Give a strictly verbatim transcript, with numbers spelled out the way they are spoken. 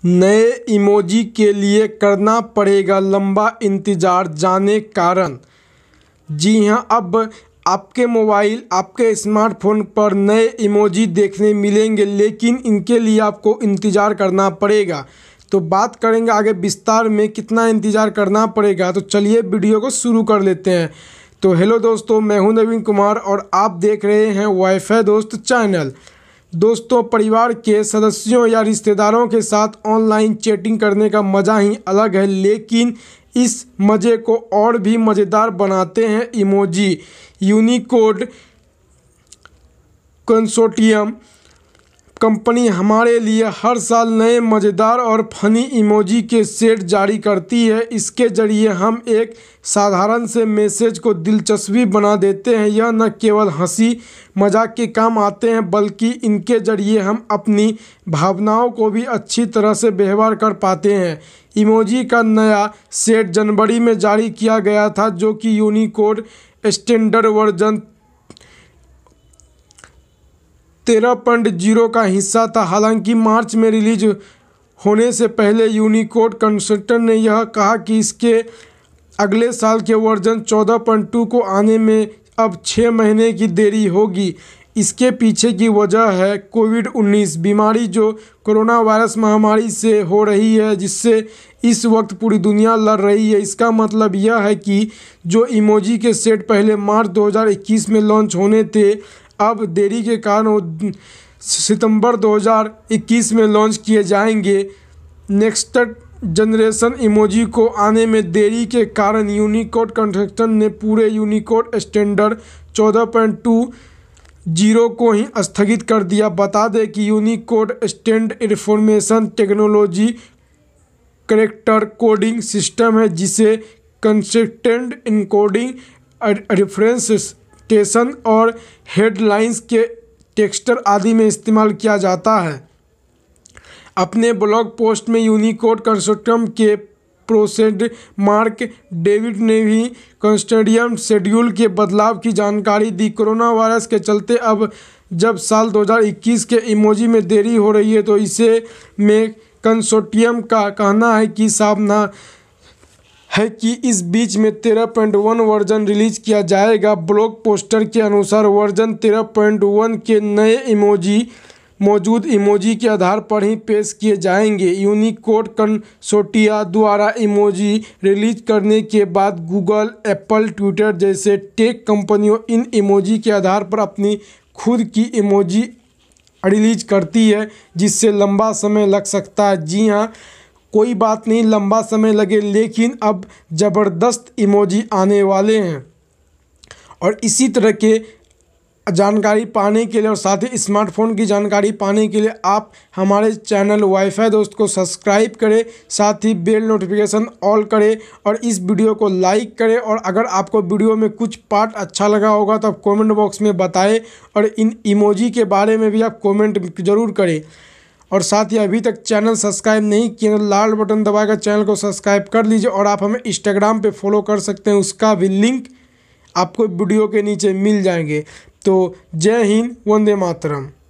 नए इमोजी के लिए करना पड़ेगा लंबा इंतज़ार जाने कारण। जी हाँ, अब आपके मोबाइल आपके स्मार्टफोन पर नए इमोजी देखने मिलेंगे, लेकिन इनके लिए आपको इंतज़ार करना पड़ेगा। तो बात करेंगे आगे विस्तार में कितना इंतज़ार करना पड़ेगा। तो चलिए वीडियो को शुरू कर लेते हैं। तो हेलो दोस्तों, मैं हूं नवीन कुमार और आप देख रहे हैं वाईफाई दोस्त चैनल। दोस्तों, परिवार के सदस्यों या रिश्तेदारों के साथ ऑनलाइन चैटिंग करने का मज़ा ही अलग है, लेकिन इस मज़े को और भी मज़ेदार बनाते हैं इमोजी। यूनिकोड कंसोर्टियम कंपनी हमारे लिए हर साल नए मज़ेदार और फनी इमोजी के सेट जारी करती है। इसके ज़रिए हम एक साधारण से मैसेज को दिलचस्पी बना देते हैं। यह न केवल हंसी मजाक के काम आते हैं, बल्कि इनके ज़रिए हम अपनी भावनाओं को भी अच्छी तरह से व्यवहार कर पाते हैं। इमोजी का नया सेट जनवरी में जारी किया गया था, जो कि यूनिकोड स्टैंडर्ड वर्जन तेरह पॉइंट ज़ीरो का हिस्सा था। हालांकि मार्च में रिलीज होने से पहले यूनिकोड कंसल्टेंट ने यह कहा कि इसके अगले साल के वर्जन चौदह पॉइंट दो को आने में अब छः महीने की देरी होगी। इसके पीछे की वजह है कोविड उन्नीस बीमारी, जो कोरोना वायरस महामारी से हो रही है, जिससे इस वक्त पूरी दुनिया लड़ रही है। इसका मतलब यह है कि जो इमोजी के सेट पहले मार्च दो हज़ार इक्कीस में लॉन्च होने थे, अब देरी के कारण वो सितंबर दो हज़ार इक्कीस में लॉन्च किए जाएंगे। नेक्स्ट जनरेशन इमोजी को आने में देरी के कारण यूनिकोड कंस्ट्रक्शन ने पूरे यूनिकोड स्टैंडर्ड चौदह पॉइंट दो जीरो को ही स्थगित कर दिया। बता दें कि Unicode standard information technology character coding system है, जिसे कंसिस्टेंट इनकोडिंग, रिफ्रेंसेशन और हेडलाइंस के टेक्सचर आदि में इस्तेमाल किया जाता है। अपने ब्लॉग पोस्ट में यूनिकोड कंसोर्टियम के प्रेसिडेंट मार्क डेविड ने भी कंसोर्टियम शेड्यूल के बदलाव की जानकारी दी। कोरोना वायरस के चलते अब जब साल दो हज़ार इक्कीस के इमोजी में देरी हो रही है, तो इसे में कंसोर्टियम का कहना है कि सावधान है कि इस बीच में तेरह पॉइंट एक वर्जन रिलीज किया जाएगा। ब्लॉग पोस्टर के अनुसार वर्जन तेरह पॉइंट एक के नए इमोजी मौजूद इमोजी के आधार पर ही पेश किए जाएंगे। यूनिकोड कंसोर्टियम द्वारा इमोजी रिलीज करने के बाद गूगल, एप्पल, ट्विटर जैसे टेक कंपनियों इन इमोजी के आधार पर अपनी खुद की इमोजी रिलीज करती है, जिससे लंबा समय लग सकता है। जी हाँ, कोई बात नहीं, लंबा समय लगे, लेकिन अब ज़बरदस्त इमोजी आने वाले हैं। और इसी तरह के जानकारी पाने के लिए और साथ ही स्मार्टफोन की जानकारी पाने के लिए आप हमारे चैनल वाईफाई दोस्त को सब्सक्राइब करें, साथ ही बेल नोटिफिकेशन ऑल करें और इस वीडियो को लाइक करें। और अगर आपको वीडियो में कुछ पार्ट अच्छा लगा होगा तो आप कमेंट बॉक्स में बताएं, और इन इमोजी के बारे में भी आप कमेंट ज़रूर करें। और साथ ही अभी तक चैनल सब्सक्राइब नहीं किया तो लाल बटन दबाकर चैनल को सब्सक्राइब कर लीजिए। और आप हमें इंस्टाग्राम पे फॉलो कर सकते हैं, उसका भी लिंक आपको वीडियो के नीचे मिल जाएंगे। तो जय हिंद, वंदे मातरम।